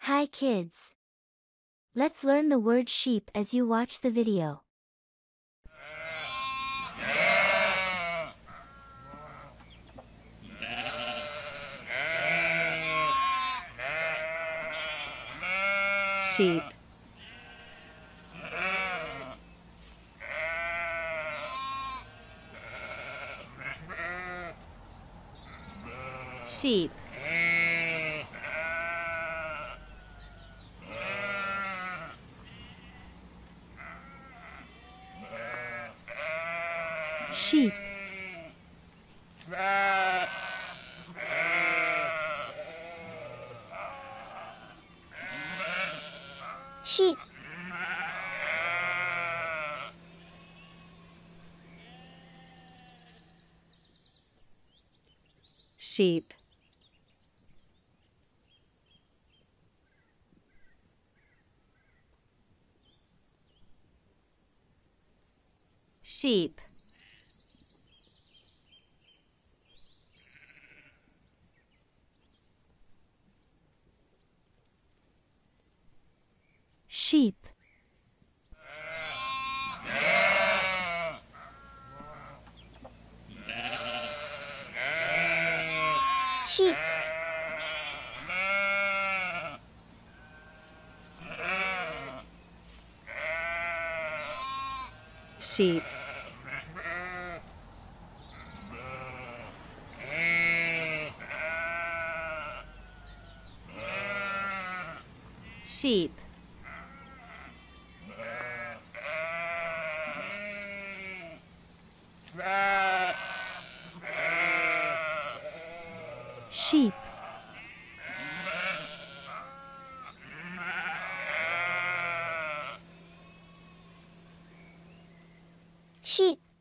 Hi kids! Let's learn the word sheep as you watch the video. Sheep. Sheep. Sheep. Sheep. Sheep. Sheep. Sheep. Sheep. Sheep. Sheep. Sheep. Sheep.